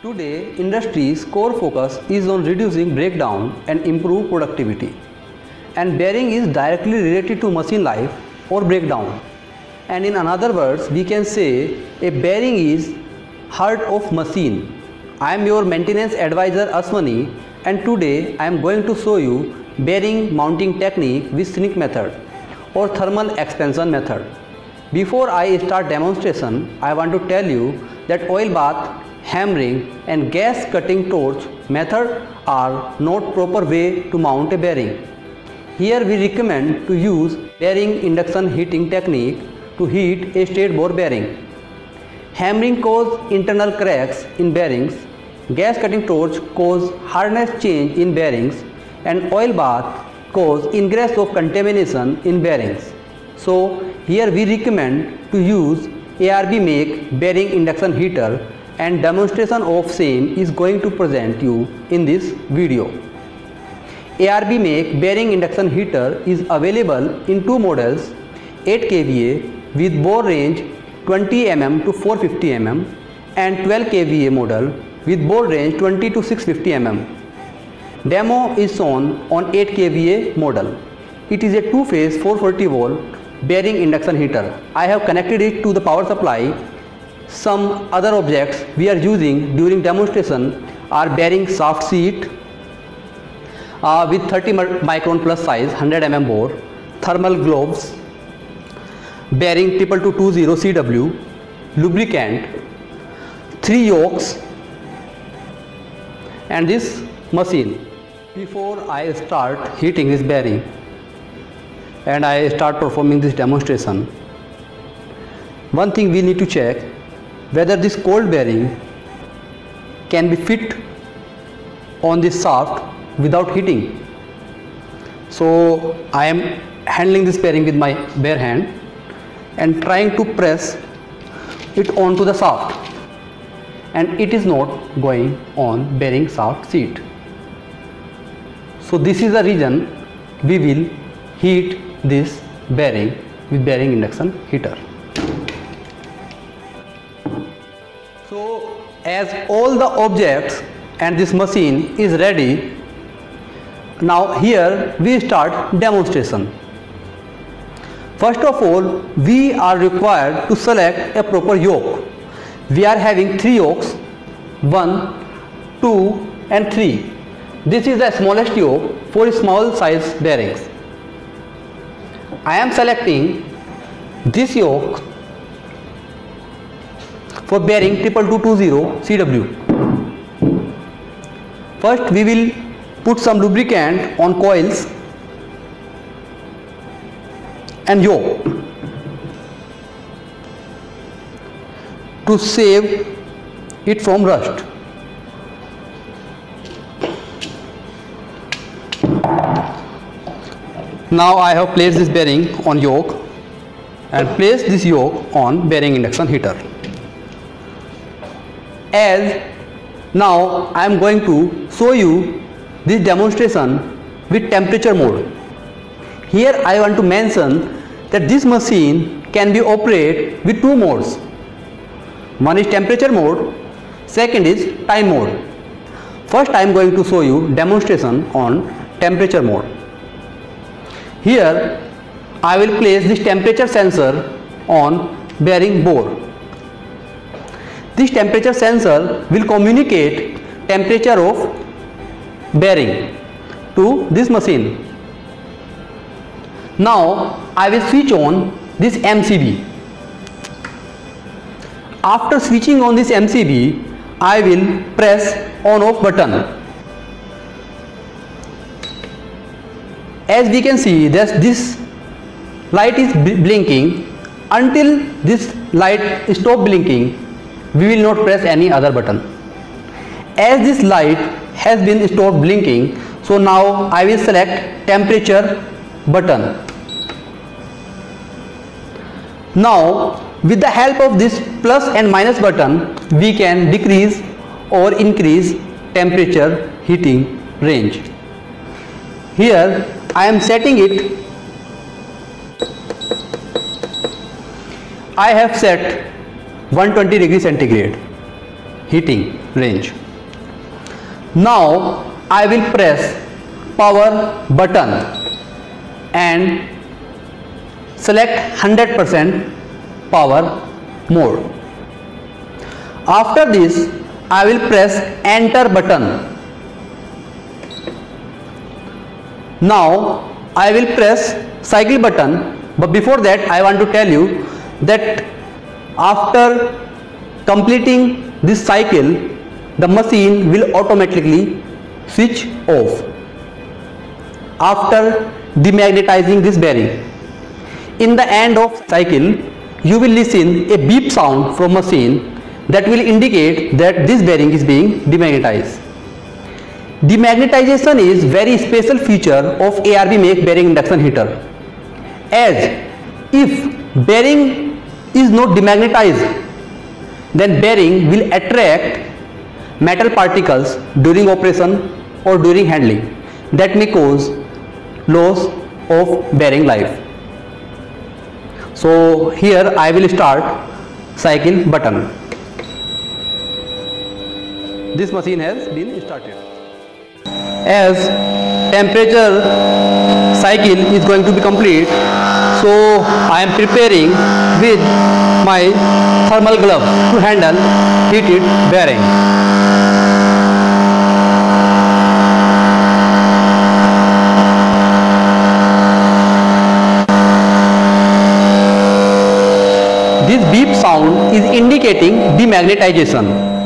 Today, industry's core focus is on reducing breakdown and improve productivity. And bearing is directly related to machine life or breakdown. And in other words, we can say a bearing is heart of machine. I am your maintenance advisor Aswani, and today I am going to show you bearing mounting technique with sneak method or thermal expansion method. Before I start demonstration, I want to tell you that oil bath, hammering and gas cutting torch method are not proper way to mount a bearing. Here we recommend to use bearing induction heating technique to heat a straight bore bearing. Hammering cause internal cracks in bearings, gas cutting torch cause hardness change in bearings, and oil bath cause ingress of contamination in bearings. So here we recommend to use ARB make bearing induction heater, and demonstration of same is going to present you in this video. ARB make bearing induction heater is available in two models, 8 kVA with bore range 20 mm to 450 mm and 12 kVA model with bore range 20 to 650 mm. Demo is shown on 8 kVA model. It is a two-phase 440 volt bearing induction heater. I have connected it to the power supply. Some other objects we are using during demonstration are bearing shaft seat with 30 micron plus size 100 mm bore, thermal gloves, bearing 2220 CW, lubricant, 3 yokes and this machine. Before I start heating this bearing and I start performing this demonstration, one thing we need to check whether this cold bearing can be fit on this shaft without heating. So I am handling this bearing with my bare hand and trying to press it onto the shaft, and it is not going on bearing shaft seat. So this is the reason we will heat this bearing with bearing induction heater. So as all the objects and this machine is ready, now here we start demonstration. First of all, we are required to select a proper yoke. We are having 3 yokes, 1, 2 and 3. This is the smallest yoke for small size bearings. I am selecting this yoke for bearing 2220 CW. First we will put some lubricant on coils and yoke to save it from rust. Now I have placed this bearing on yoke and placed this yoke on bearing induction heater. As now I am going to show you this demonstration with temperature mode. Here I want to mention that this machine can be operated with 2 modes. One is temperature mode, second is time mode. First I am going to show you demonstration on temperature mode. Here I will place this temperature sensor on bearing bore. This temperature sensor will communicate temperature of bearing to this machine. Now I will switch on this MCB. After switching on this MCB, I will press on off button. As we can see that this light is blinking. Until this light stop blinking, we will not press any other button. As this light has been stopped blinking, so now I will select temperature button. Now with the help of this plus and minus button, we can decrease or increase temperature heating range. Here I am setting it. I have set 120 degrees centigrade. heating range. Now I will press power button and select 100% power mode. After this, I will press enter button. Now I will press cycle button, but before that I want to tell you that after completing this cycle, the machine will automatically switch off. After demagnetizing this bearing, in the end of cycle, you will listen a beep sound from machine that will indicate that this bearing is being demagnetized. Demagnetization is very special feature of ARB make bearing induction heater, as if bearing is not demagnetized, then bearing will attract metal particles during operation or during handling that may cause loss of bearing life. So here I will start cycle button. This machine has been started. As temperature cycle is going to be complete, so I am preparing with my thermal glove to handle heated bearing. This beep sound is indicating demagnetization.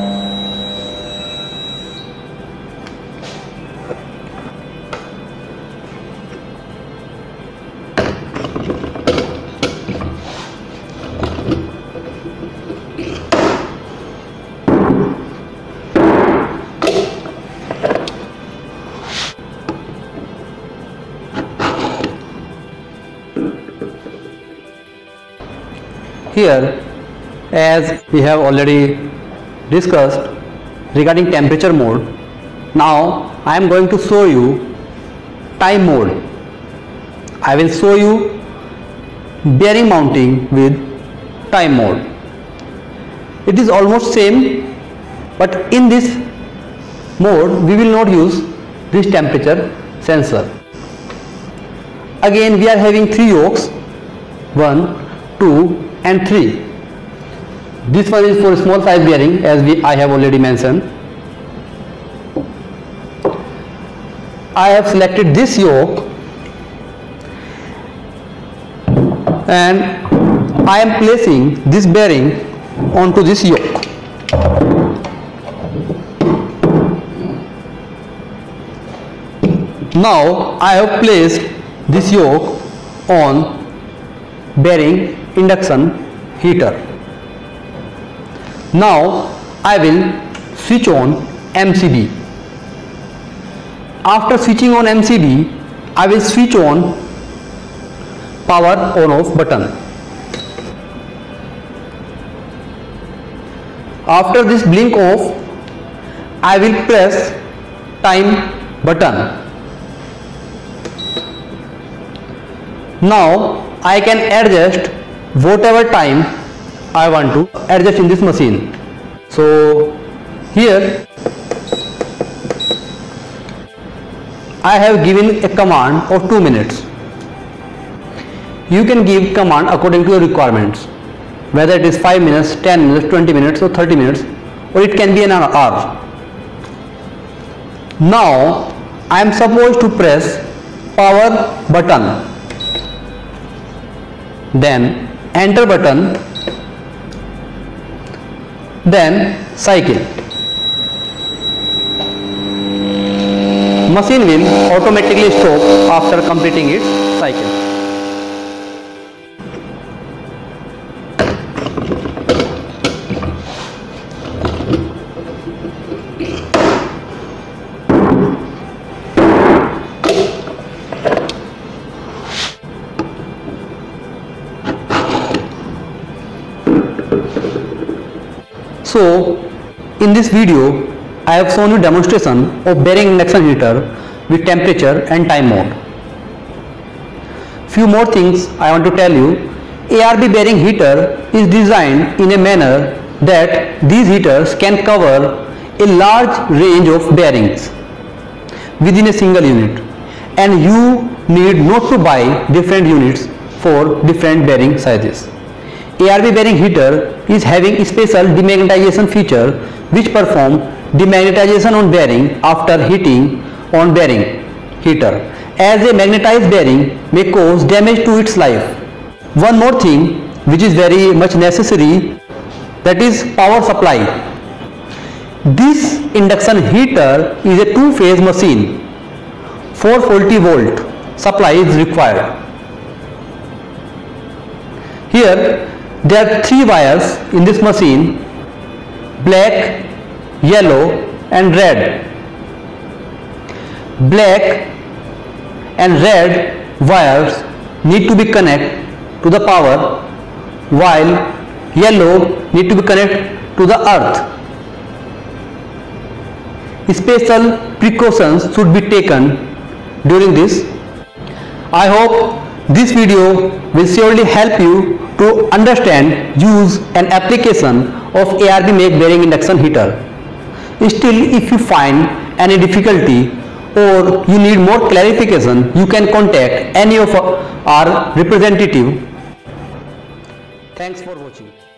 Here, as we have already discussed regarding temperature mode, now I am going to show you time mode. I will show you bearing mounting with time mode. It is almost same, but in this mode we will not use this temperature sensor. Again we are having 3 yokes, 1, 2 and 3. This one is for small size bearing, as I have already mentioned. I have selected this yoke and I am placing this bearing onto this yoke. Now I have placed this yoke on bearing induction heater. Now I will switch on MCB. After switching on MCB, I will switch on power on off button. After this blink off, I will press time button. Now I can adjust whatever time I want to adjust in this machine. So here I have given a command of 2 minutes. You can give command according to your requirements, whether it is 5 minutes, 10 minutes, 20 minutes or 30 minutes, or it can be an hour. Now I am supposed to press power button, then enter button, then cycle. Machine will automatically stop after completing its cycle. So in this video I have shown you demonstration of bearing induction heater with temperature and time mode. Few more things I want to tell you. ARB bearing heater is designed in a manner that these heaters can cover a large range of bearings within a single unit, and you need not to buy different units for different bearing sizes. ARB bearing heater is having a special demagnetization feature which perform demagnetization on bearing after heating on bearing heater, as a magnetized bearing may cause damage to its life. One more thing which is very much necessary, that is power supply. This induction heater is a two-phase machine. 440 volt supply is required. Here there are three wires in this machine: black, yellow and red. Black and red wires need to be connected to the power, while yellow need to be connected to the earth. Special precautions should be taken during this. I hope this video will surely help you to understand use and application of ARB make bearing induction heater. Still, if you find any difficulty or you need more clarification, you can contact any of our representative. Thanks for watching.